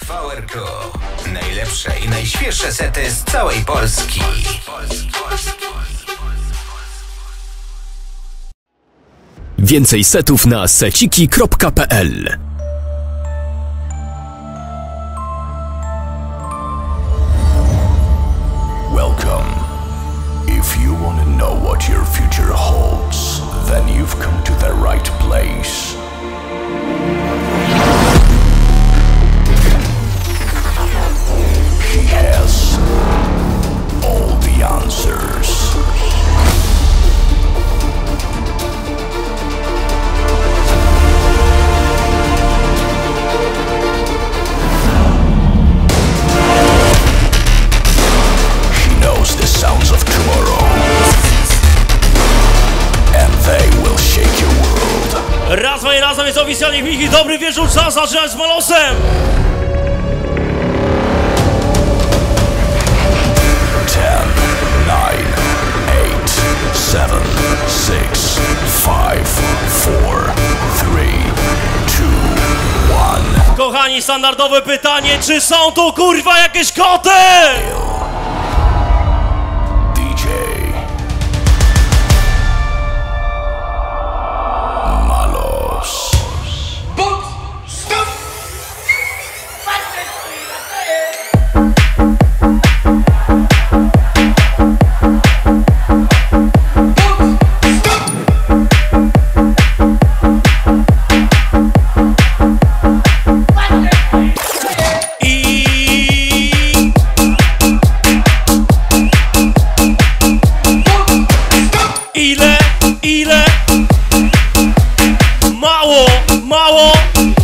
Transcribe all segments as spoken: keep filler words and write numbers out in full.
V R Q. Najlepsze i najświeższe sety z całej Polski. Więcej setów na seciki kropka p l. Welcome. If you want to know what your future holds, then you've come to the right place. He has all the answers. He knows the sounds of tomorrow, and they will shake your world. Raz, dwa i razem jest oficjalnie Miki. Dobry wieczór, czas zaczynać z Malosem. ten, nine, eight, seven, six, five, four, three, two, one. Kochani, standardowe pytanie, czy są tu kurwa jakieś koty? D J Malos. Ile, ile? Mało, mało.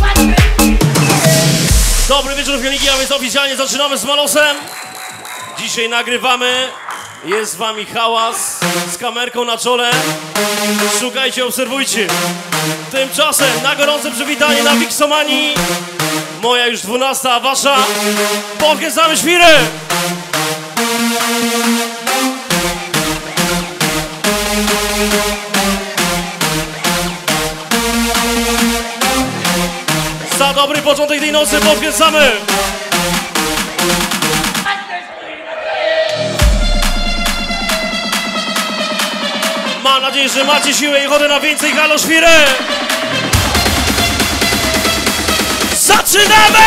Dobry wieczór, Fioniki, a więc oficjalnie zaczynamy z Malosem. Dzisiaj nagrywamy. Jest z wami Hałas z kamerką na czole. Szukajcie, obserwujcie. Tymczasem na gorące przywitanie na Wiksomanii. Moja już dwunasta, a wasza. Podkręcamy świrę. Za dobry początek tej nocy podkręcamy. Mam nadzieję, że macie siłę i ochotę na więcej. Halo świrę. Zaczynamy!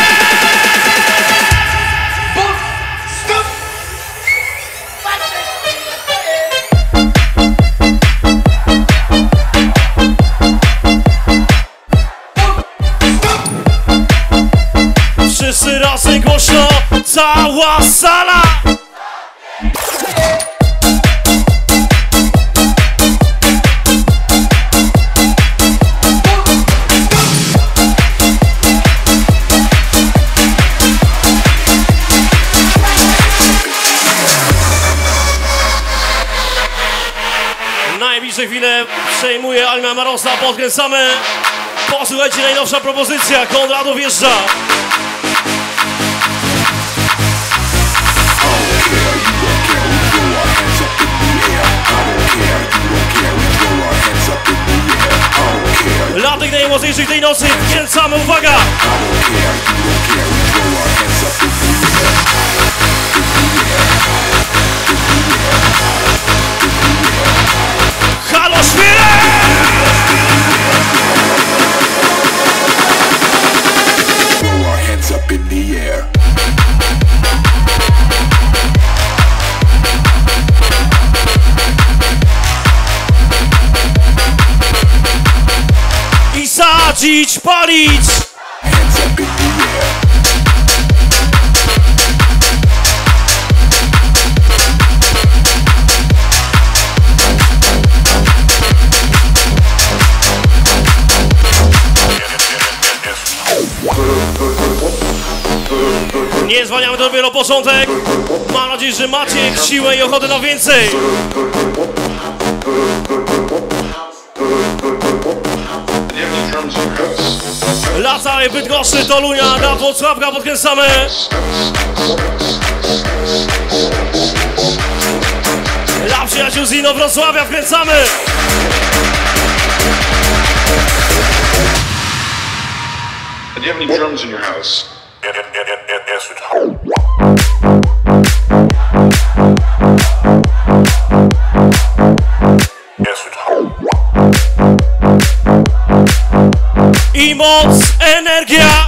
Wszyscy razem głośno, cała sala! Najbliższe chwile przejmuje Alma Marosa, podkręcamy. Posłuchajcie, najnowsza propozycja, Konrado wjeżdża. Dla tych najmocniejszych tej nocy wkręcamy, uwaga! Halo świrę! I sadzić, palić! Nie zwalniamy, to dopiero początek. Mam nadzieję, że macie siłę i ochotę na więcej. Dla całej Bydgoszczy, Torunia, dla Włocławka podkręcamy. Dla przyjaciół z Inowrocławia wkręcamy. Do you have any drums in your house? I moc, energia.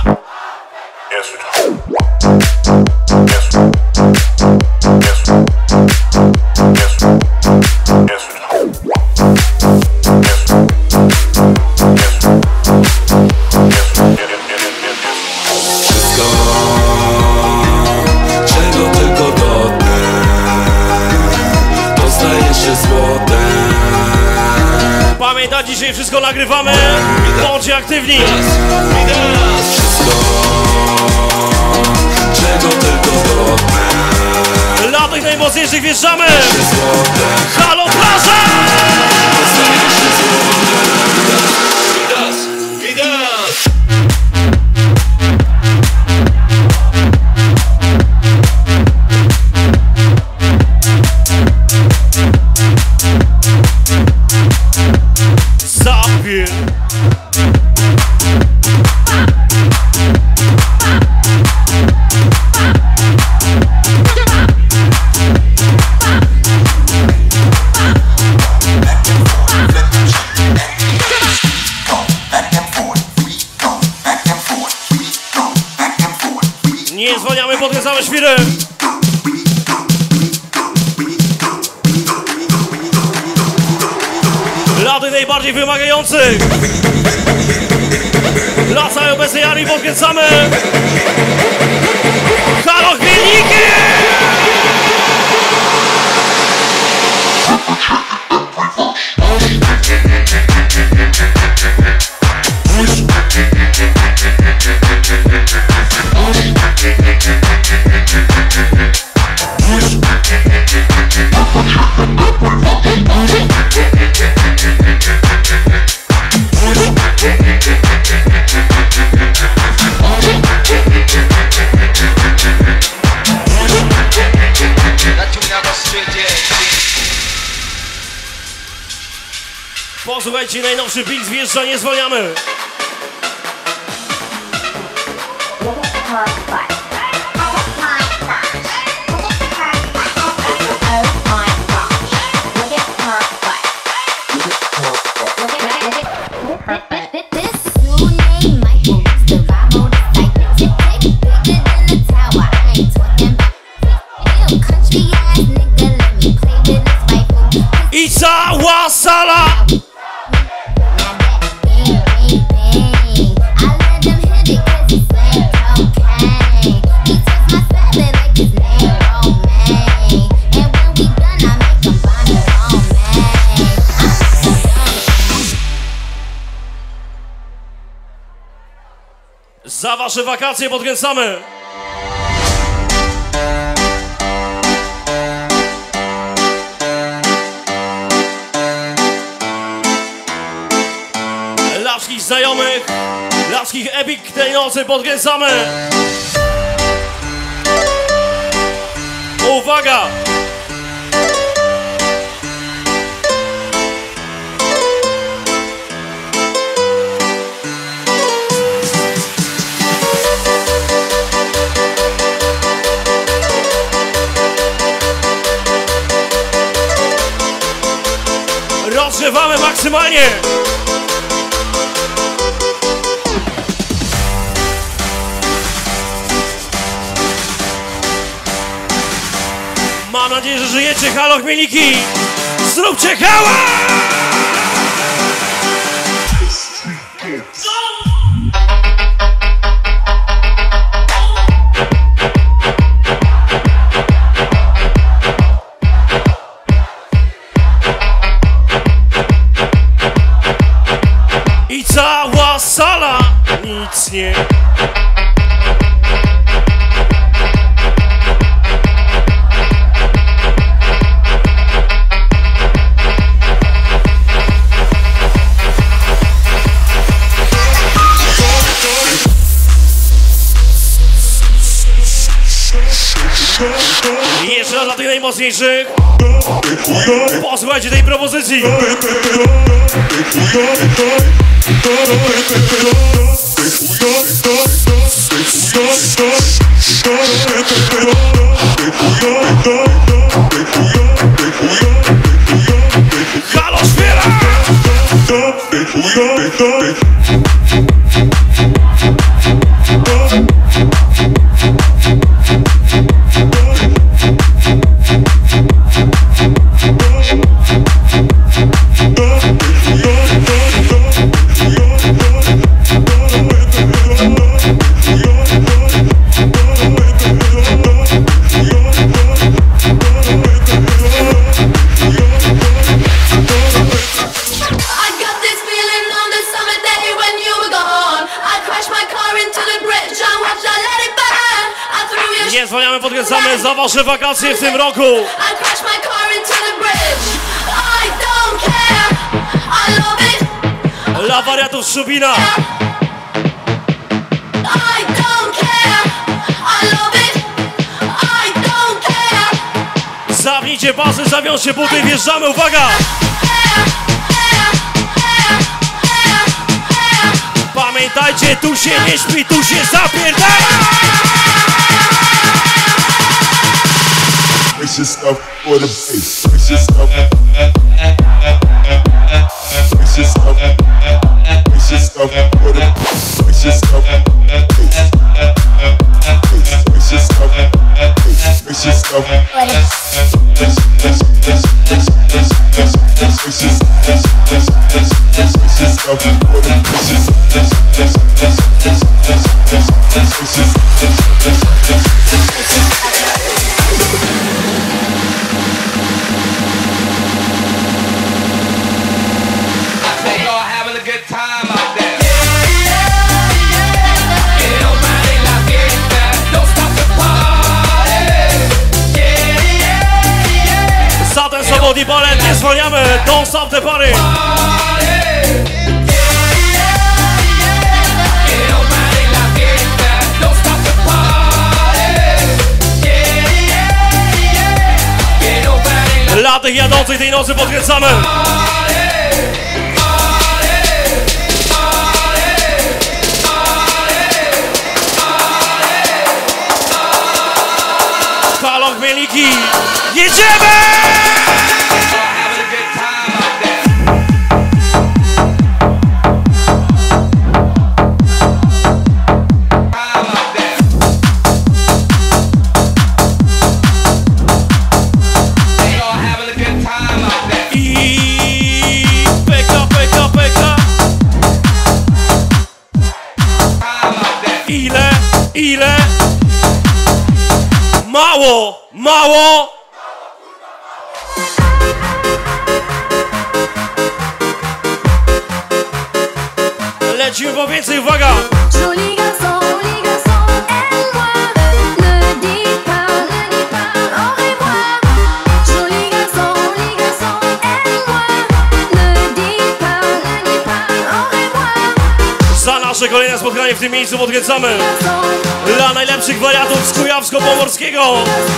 Pamiętaj, dzisiaj wszystko nagrywamy. Bądźcie aktywni. Wszystko, czego tylko godne. Dla tych najmocniejszych wjeżdżamy. Halo, plaża! Zapier. Nie zwalniamy, podkręcamy świry. Dla tych najbardziej wymagających. Dla całej obecnej armii podkręcamy. Halo, chmielniki! Posłuchajcie, najnowszy beat wjeżdża, nie zwalniamy. I cała sala! Za wasze wakacje podkręcamy. Dla wszystkich znajomych, dla wszystkich epik tej nocy podkręcamy. Uwaga! Rozgrzewamy maksymalnie! Mam nadzieję, że żyjecie. Halo, chmielniki! Zróbcie hała! I cała sala nic nie... Jeszcze raz dla tych najmocniejszych. Posłuchajcie tej propozycji. Nie zwalniamy, podkręcamy za wasze wakacje w tym roku. Dla wariatów z Szubina. Zawnijcie pasy, zawiążcie buty, wjeżdżamy, uwaga! Pamiętajcie, tu się nie śpi, tu się zapierdala! It's just up for the bass. It's just up. It's just up. It's just up for the. It's just up. It's just up. It's just up. Sobotni balet, nie zwalniamy, don't stop the party! Dla tych jadących tej nocy podkręcamy! Halo Chmielniki, jedziemy! Mało, mało! Lecimy po więcej, uwaga! Za nasze kolejne spotkanie w tym miejscu podkręcamy dla najlepszych wariatów z Kujawsko-Pomorskiego.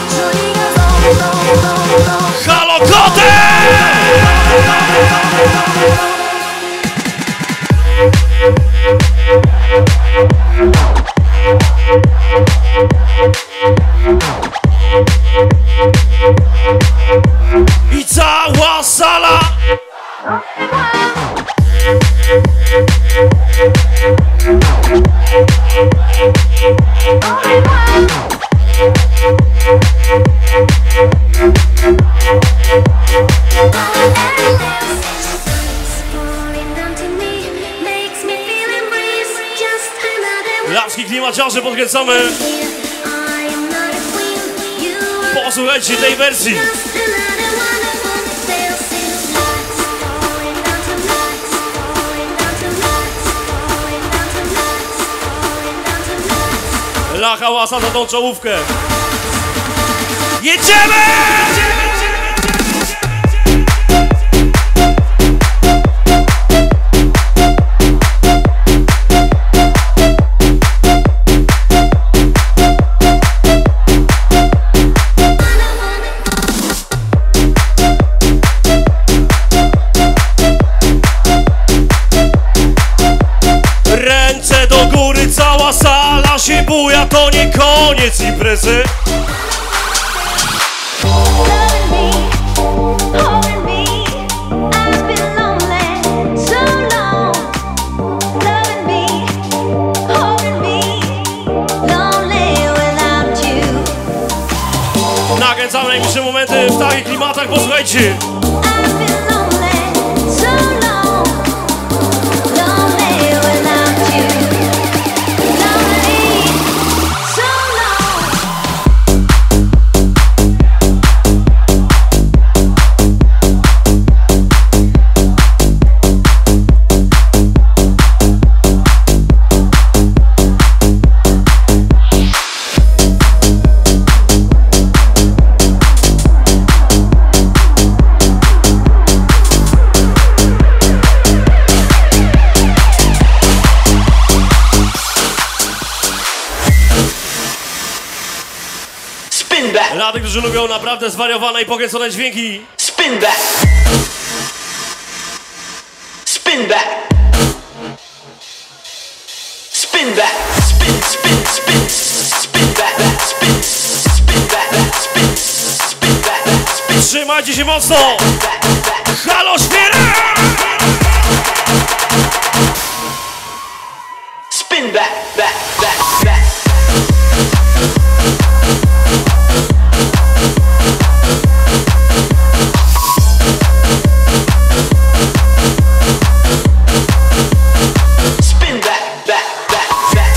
Halo Koty! I cała sala! Lapski klimaciarze podkręcamy. Posłuchajcie tej wersji. Dla hałasa za tą czołówkę. Jedziemy! Ręce do góry, cała sala się buja, to nie koniec imprezy. Nakręcamy najbliższe momenty w takich klimatach, posłuchajcie. Spin back. Dla tych, którzy lubią naprawdę zwariowane i pokręcone dźwięki. Spin back. Spin back. Spin back. Spin, spin, spin. Spin back. Spin, spin back. Spin, spin back. Spin. Trzymajcie się mocno. Halo, świry! Spin back, back, back, back. Spin back, back, back, back.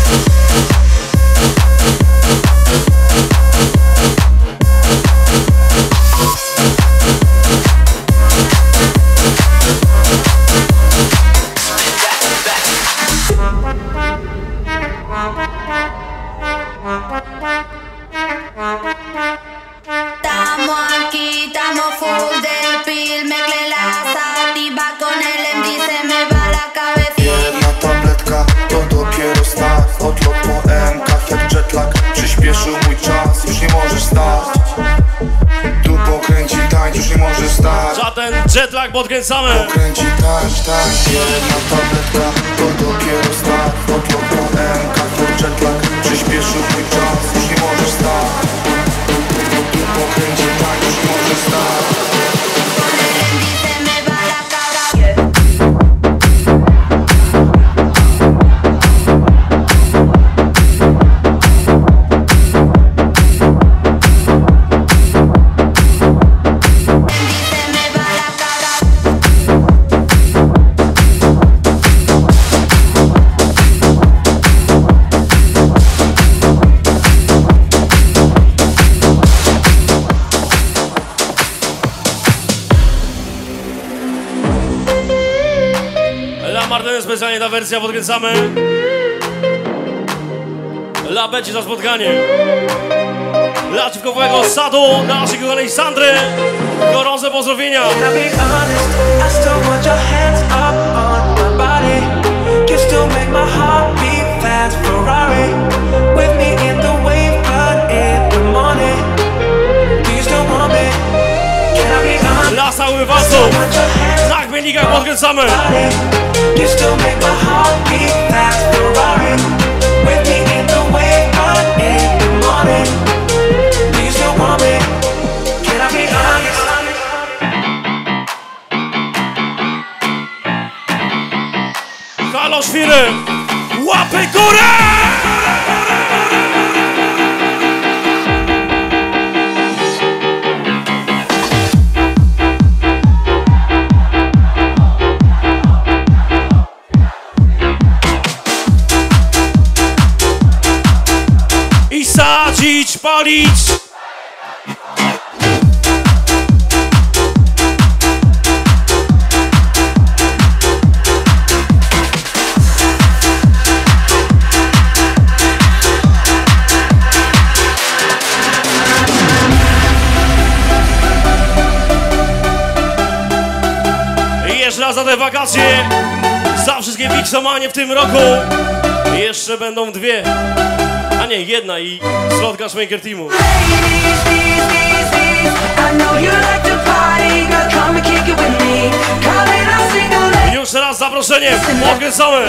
Estamos aquí, estamos full del pil. Mezclé la sativa con el M D, se me va la cabeza. Jedna tabletka, to dopiero start. Odlot po M kach jak jetlag. Przyspieszył mój czas, już nie możesz stać. Tu pokręci tańcz, już nie możesz stać. Za ten jetlag podkręcamy. Pokręci tańcz, tańcz. Jedna tabletka, to dopiero start. Odlot po M kach jak jetlag. Przyspieszył mój czas, już nie możesz stać. Tu pokręci tańcz, już nie możesz stać. Con el M D se me va la cabeza. Martynez specjalnie ta wersja podkręcamy. Dla Beci za spotkanie. Dla Czywkowego Sadu, dla naszej kochanej Sandry. Gorące pozdrowienia. Dla całych walców. Na chmielnikach podkręcamy. You still make my heart beat fast, Ferrari. With me in the wave, but in the morning. Do you still want me? Can I be honest? Halo, świry! Łapy górę! Sadzić, palić! I jeszcze raz za te wakacje, za wszystkie Wixomanie w tym roku. Jeszcze będą dwie. A nie, jedna i slotka Szmejker Teamu. Już teraz zaproszenie, podkręcamy.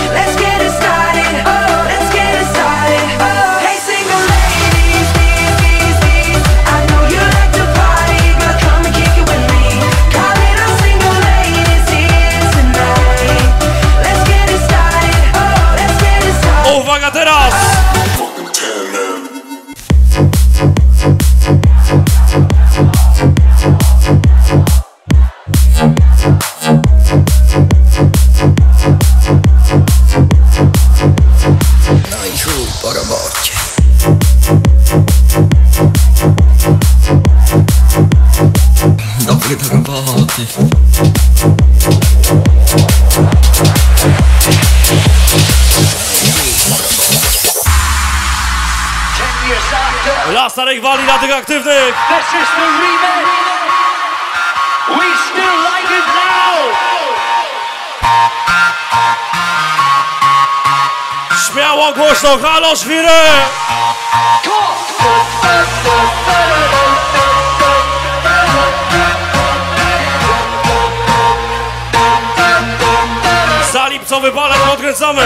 Uwaga teraz! No i chuj po robocie. Dobry do roboty. Dla starej gwali, dla tych aktywnych. This is the remix. We still like it now. Śmiało, głośno, halo, świry! Zalipcowy balek, odkręcamy!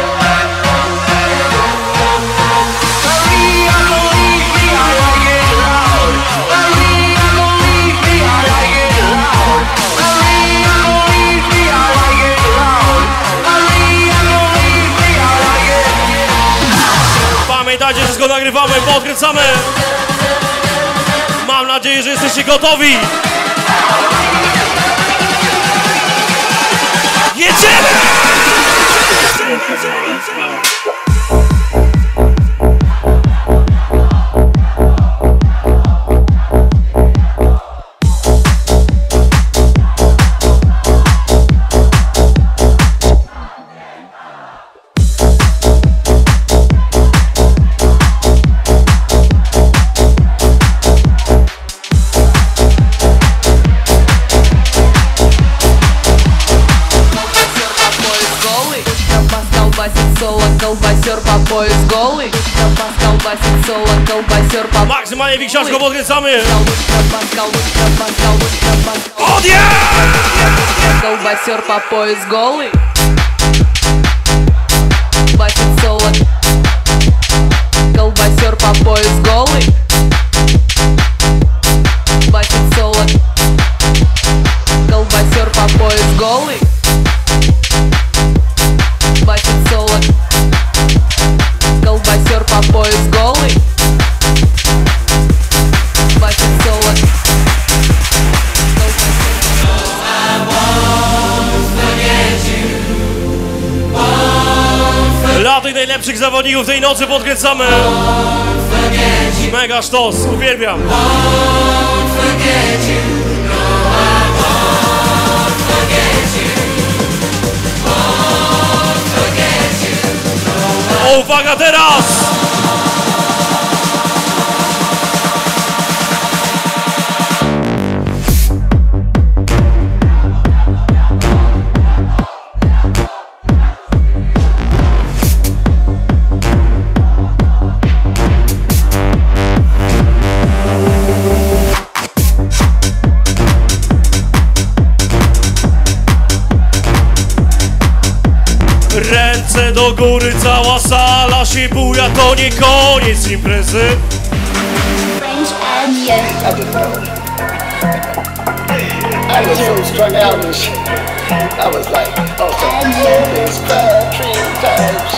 Pamiętajcie, że wszystko nagrywamy, podkręcamy! Mam nadzieję, że jesteście gotowi! Jedziemy! Maksymalnie wiksiarsko podkręcamy! Odje! Колбасер по пояс голый. Басит соло. Колбасер по пояс голый. Басит соло. Колбасер по пояс голый. Басит соло. Колбасер по пояс голый. Басит соло. Dla tych najlepszych zawodników tej nocy podkręcamy! Mega sztos, uwielbiam! O, uwaga teraz! Ręce do góry, cała sala się buja, to nie koniec imprezy. French and yeah. I didn't know. I was so strung out and shit. I was like, oh, so these bad dream times.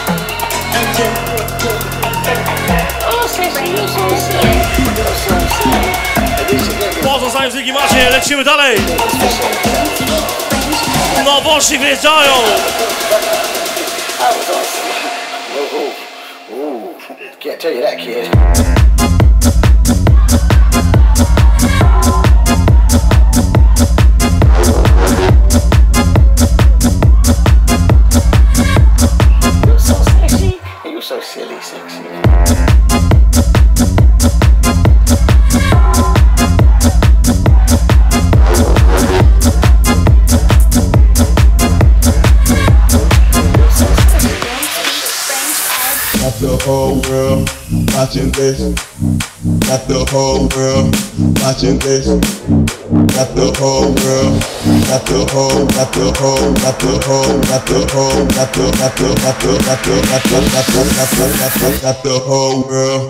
Oh, Sissy, you're so sick. You're so sick. Pozostań w macie, lecimy dalej. Nowości wjeżdżają. Can't tell you that, kid. You're so sexy, and you're so silly sexy. Got the whole world watching this. Got the whole world watching this. Got the whole world. Got the whole. Got the whole. Got the whole. Got the whole. Got the. Got the. Got the. Got the. Got the. Got the. Got the. Got the. Got the whole world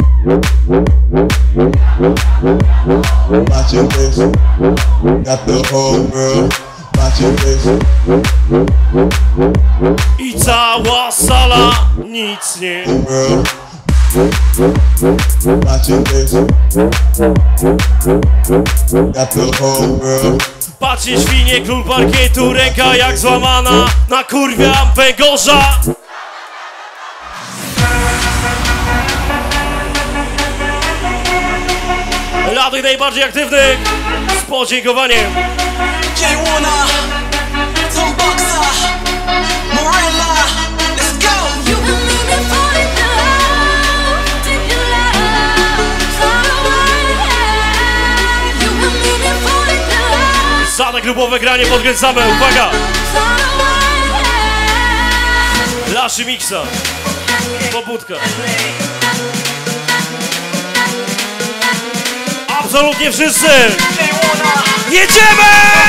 watching this. Got the whole world watching this. I cała sala nic nie. Watching this. Got the whole world. Patrzcie świnie, król parkietu, ręka jak złamana, na kurwia Pegorza. Dla tych najbardziej aktywnych z podziękowaniem. Za te klubowe granie podkręcamy, uwaga! Dla Daszy Miksa. Pobudka. Absolutnie wszyscy. Jedziemy!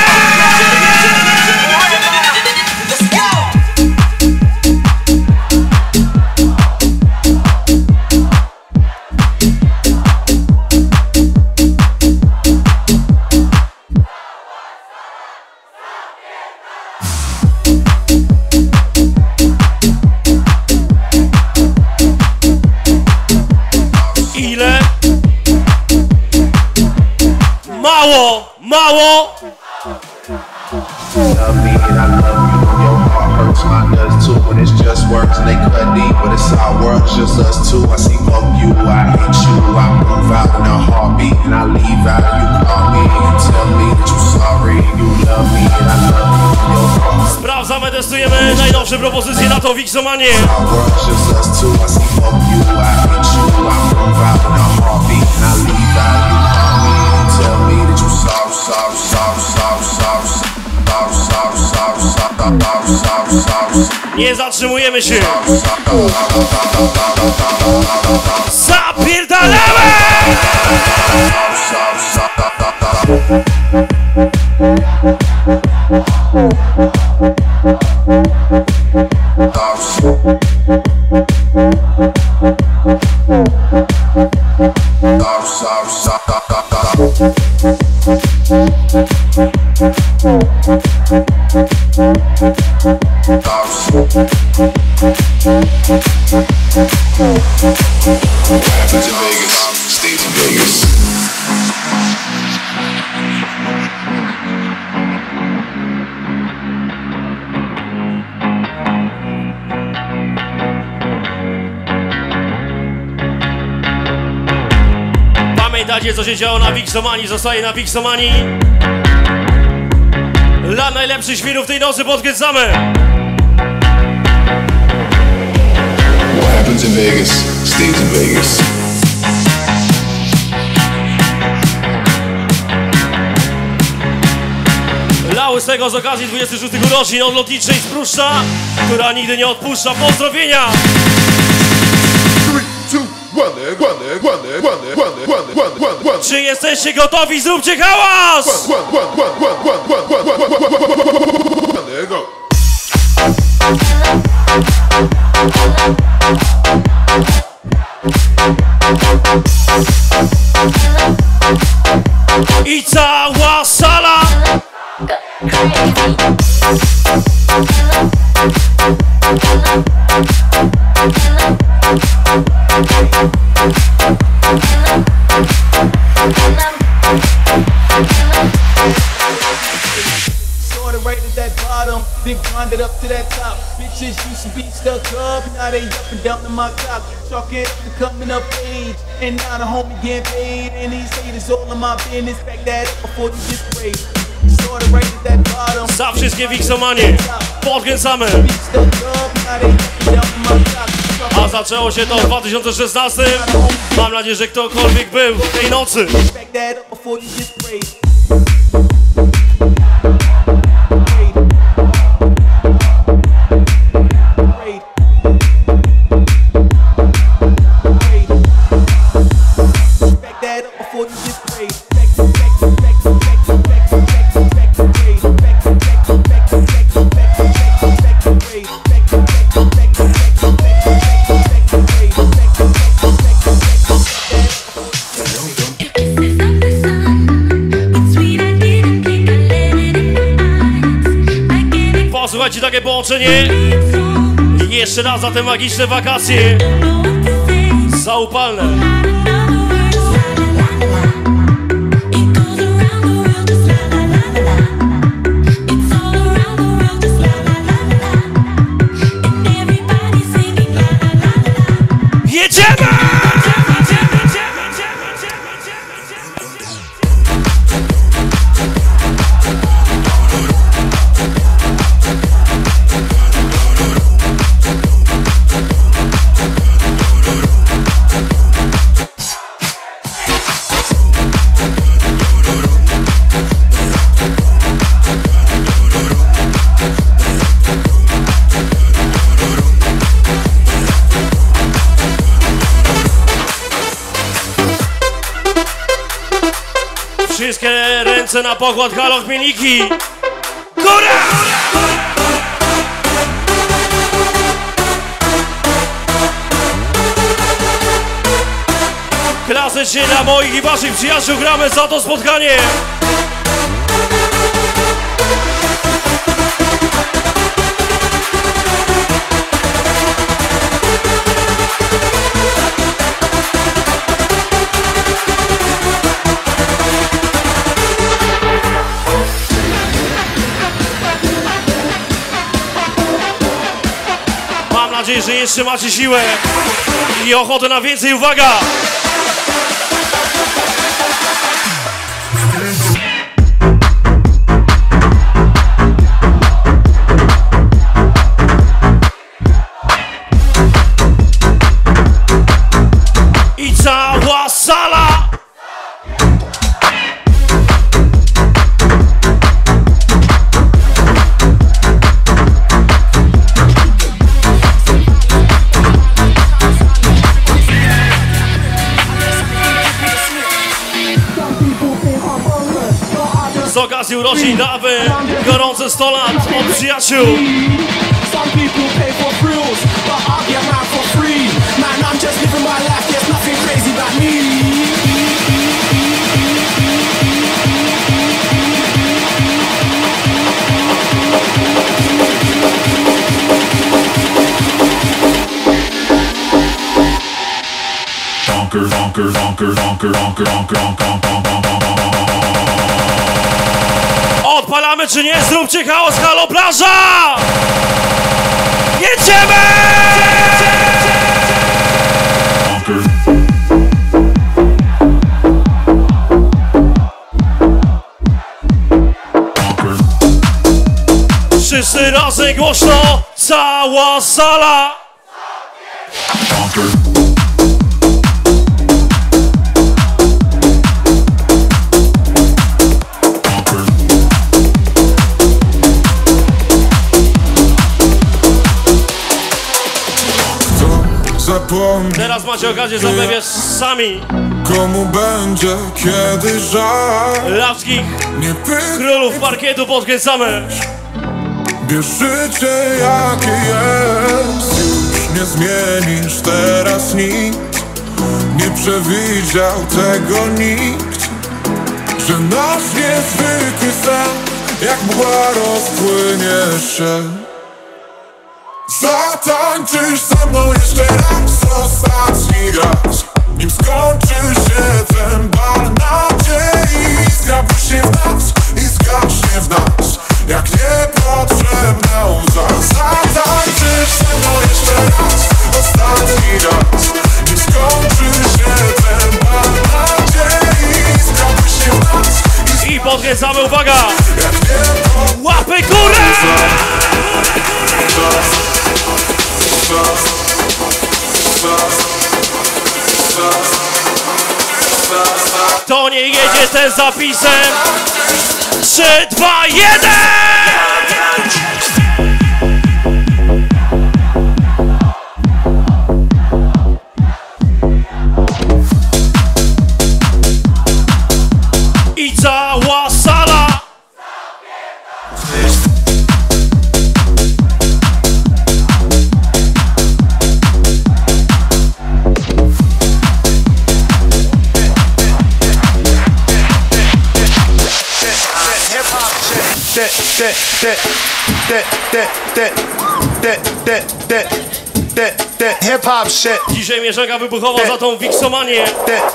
Ile? Mało! Mało! Love me and I love you. Your heart hurts, mine does too. And it's just works and they cut deep, but it's our world, just us two. I see fuck you, I hate you. I move out in a heartbeat and I leave out. You call me and tell me that you sorry and you love me and I love you. Your heart. Sprawdzamy, testujemy najnowsze propozycje na to Wixomanie. Our world, just us two. I see fuck you, I hate you. I move out in a heartbeat and I leave out. You call me and tell me that you sorry, sorry, sorry, sorry, sorry. Nie zatrzymujemy się. Zapierdalamy! What happens in Vegas stays in Vegas. Pamiętacie, co się działo na Wixomanii, zostaje na Wixomanii. Dla najlepszych świrów tej nocy podkręcamy. What happens in Vegas stays in Vegas. Dla Łysego z okazji dwudziestych szóstych urodzin od lotniczej z Pruszcza, która nigdy nie odpuszcza. Pozdrowienia! Czy jesteście gotowi? Zróbcie hałas! I cała sala! Started right at that bottom, then climbed up to that top. Bitches used to be stuck up, now they up and down to my cock. Talking to coming up age, and now the homie getting paid. And these haters all in my business, back that up before you get sprayed. Started right at that bottom. Za wszystkie Wixomanie podkręcamy. A zaczęło się to w dwa tysiące szesnastym. Mam nadzieję, że ktokolwiek był tej nocy. Posłuchajcie, takie połączenie. Jeszcze raz za te magiczne wakacje. Zaupalne. Jedziemy! Wszystkie ręce na pokład, halo chmielniki! Góra! Klasycznie dla moich i waszych przyjaciół gramy za to spotkanie! Mam nadzieję, że jeszcze macie siłę i ochotę na więcej. Uwaga! I cała sala! Z okazji urodzin Dawy, gorące sto lat od przyjaciół. Donker, donker, donker, donker, donker, donker, donker, donker. Odpalamy czy nie? Zróbcie chaos, halo plaża! Jedziemy! Wszyscy razem głośno, cała sala! Teraz macie okazję zabawiać sami. Komu będzie kiedy żal? Lawskich królów parkietu podkręcamy. Bierz życie jakie jest, już nie zmienisz teraz nikt. Nie przewidział tego nikt, że nasz niezwykły sen jak mgła rozpłynie się. Zatańczysz ze mną jeszcze raz, ostatni raz, nim skończy się ten bal nadziei. Zgabuj się w nas i zgaśnie w nas jak niepotrzebna łza. Zatańczysz ze mną jeszcze raz, ostatni raz, nim skończy się ten bal nadziei. Zgabuj się w nas i podkręcamy, uwaga! Łapy górę! Kto nie jedzie, ten zapisem. Trzy, dwa, jeden! I cała sala! Hip-hop shit. Dzisiaj mieszanka wybuchowa za tą wiksomanię.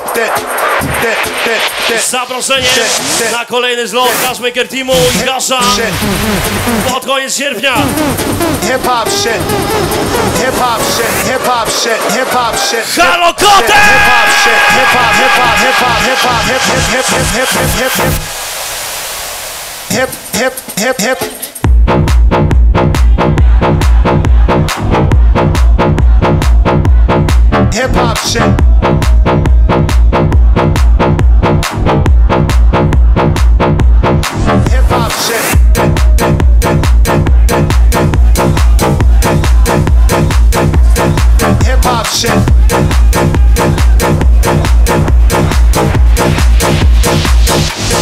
Zaproszenie na kolejny zlot Cashmaker Teamu i Gasza pod koniec sierpnia. Hip-hop shit. Hip-hop shit. Hip-hop shit. Hip-hop shit. Halo kote! Hip-hop shit. Hip-hop, hip-hop, hip-hop, hip-hop, hip, hip, hip, hip, hip, hip, hip. Hip, hip, hip, hip. Hip hop shit. Hip hop shit. Hip hop shit.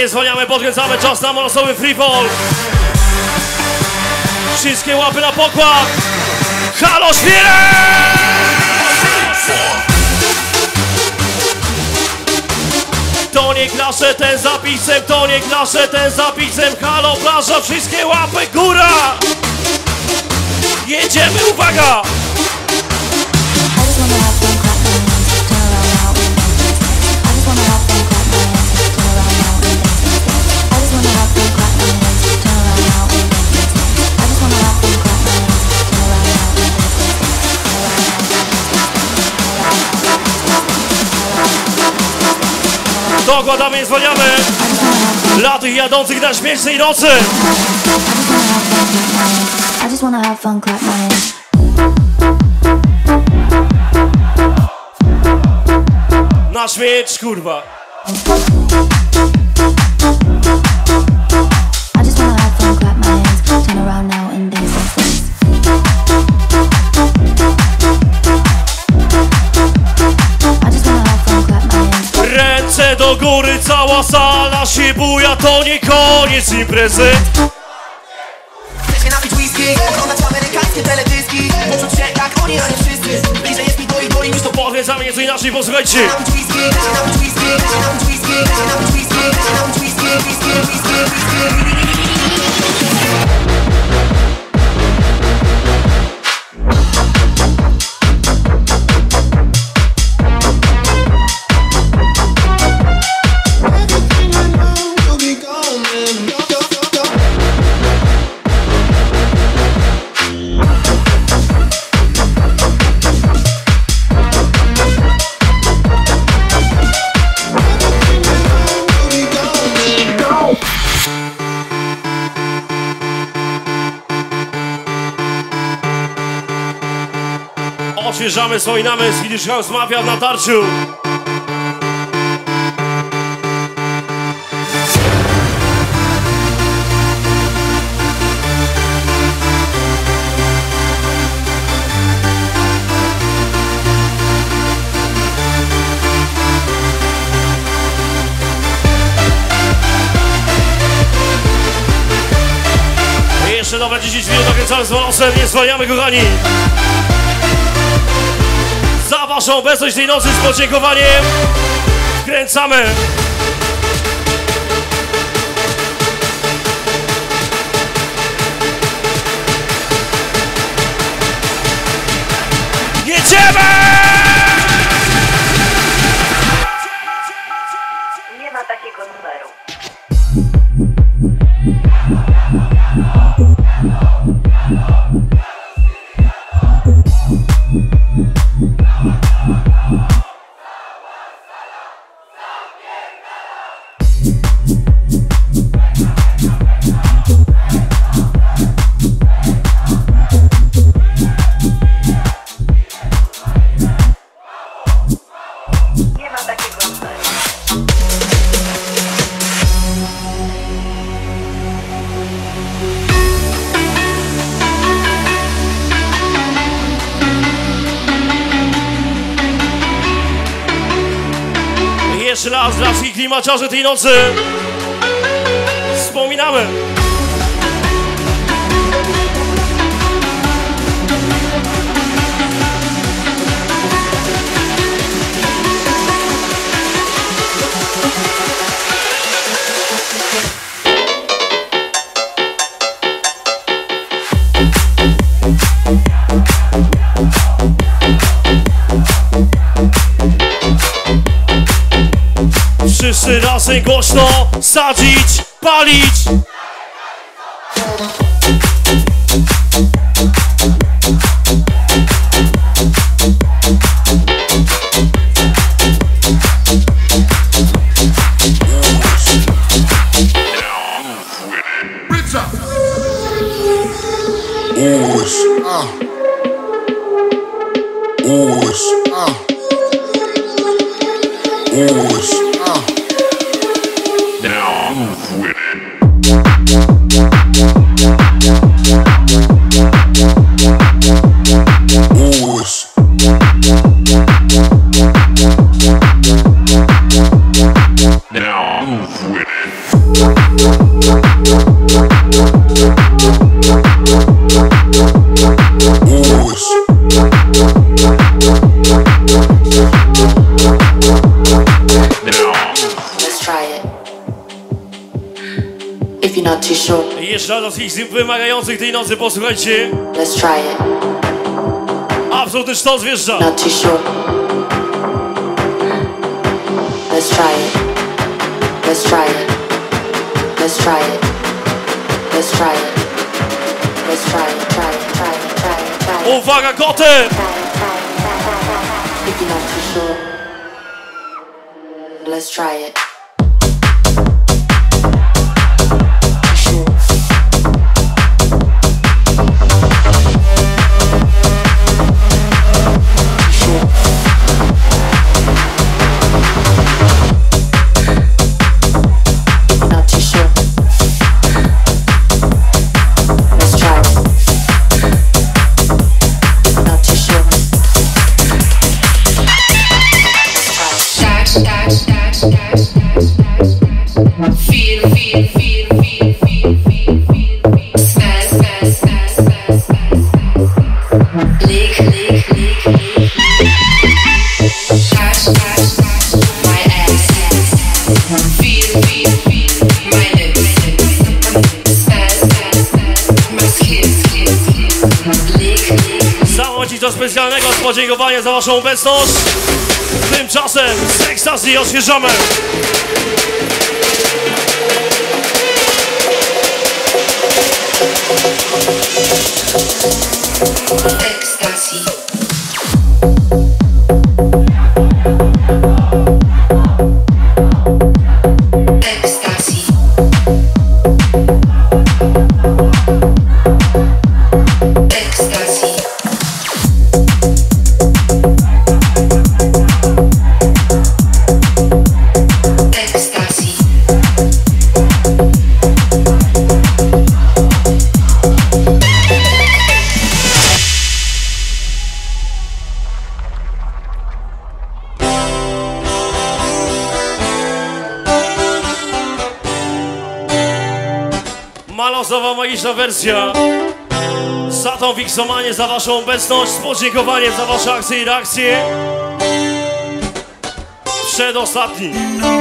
nie zwalniamy, podkręcamy, czas na molosowy free fall. Wszystkie łapy na pokład. Halo, świrę! To nie klasze ten zapisem, to nie klasze ten zapisem. Halo, plaża, wszystkie łapy, góra! Jedziemy, uwaga! Dokładamy, nie zwalniamy dla tych jadących na śmiesznej nocy. Na śmierć, kurwa. Ręce do góry, cała sala się buja, to nie koniec imprezy. Chcecie napić whisky, oglądać amerykańskie teledyski, poczuć się jak oni, a nie wszyscy. Bliżej jest mi to i boli niż to. Powiedzamy nieco inaczej, posłuchajcie. Napić whisky, napić whisky, napić whisky, napić whisky, napić whisky, whisky, whisky, whisky. Odświeżamy swój namysł, Swedish House Mafia w natarciu. Jeszcze dobre dziesięć minut nakręcamy z Wolosem, nie zwalniamy, kochani. Za waszą obecność tej nocy z podziękowaniem wkręcamy. Jedziemy! Nie ma takiego numeru. Nie ma takiego numeru. Jeszcze raz dla wszystkich klimaciarzy tej nocy wspominamy. Wszyscy razem głośno sadzić, palić. Uż, a. Uż, a. Uż, a. Now move with it. Uż. Now move with it. Jeszcze raz dla wszystkich wymagających tej nocy, posłuchajcie. Let's try it. Absolutny sztos wjeżdża. Not too sure. Let's try it. Let's try it. Let's try it. Let's try it. Let's try it. Try it. Try it. Try it. Try it. Uwaga, koty! If you're not too sure, let's try it. Specjalnego podziękowania za waszą obecność. Tymczasem z ekstazji odświeżamy. Ekstazji. Ekstazji. Ekstazji. Malosowa magiczna wersja. Za tą wiksomanię, za waszą obecność, z podziękowaniem za wasze akcje i reakcje. Przedostatni.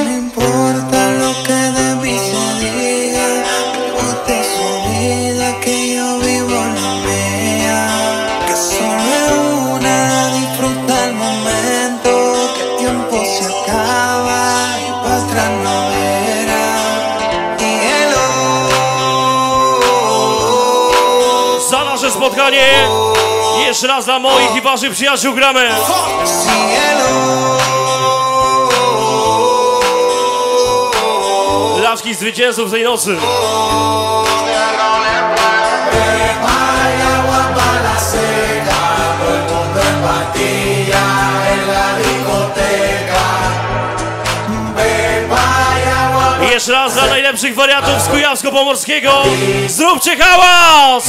Spotkanie jeszcze raz dla moich i waszych przyjaciół gramy. Dla wszystkich zwycięzców tej nocy. Jeszcze raz dla najlepszych wariatów z Kujawsko-Pomorskiego. Zróbcie hałas!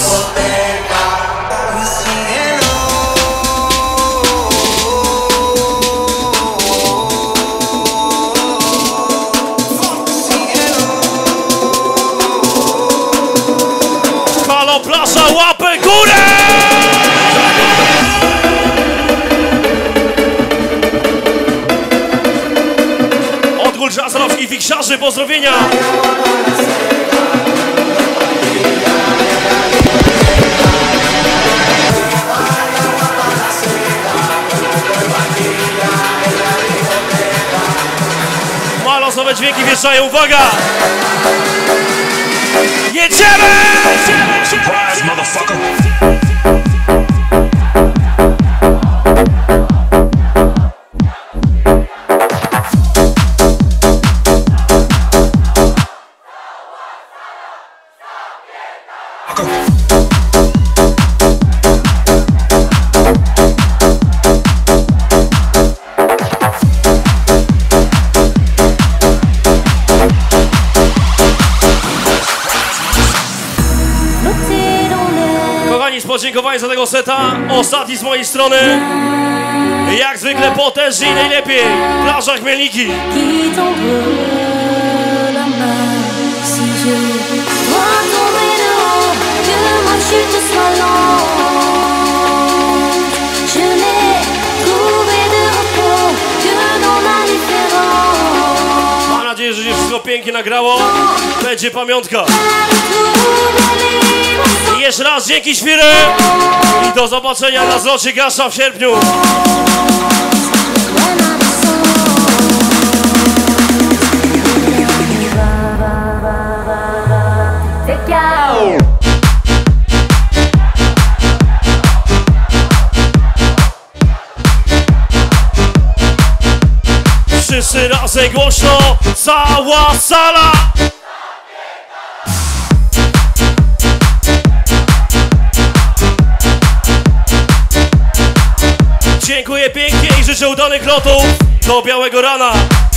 Halo, plasza, łapę górę! Odgól czasowskich fiksiarzy, pozdrowienia! Malosowe dźwięki wjeżdżają, uwaga! Jedziemy! Surprise, motherfucker! Podziękowanie za tego seta. Ostatni z mojej strony. Jak zwykle potężnie i najlepiej. Plaża Chmielniki. Mam nadzieję, że się wszystko pięknie nagrało. Będzie pamiątka. I jeszcze raz dzięki Świry i do zobaczenia na zlocie Gasza w sierpniu. Wszyscy razem głośno, cała sala! Dziękuję pięknie i życzę udanych lotów do białego rana.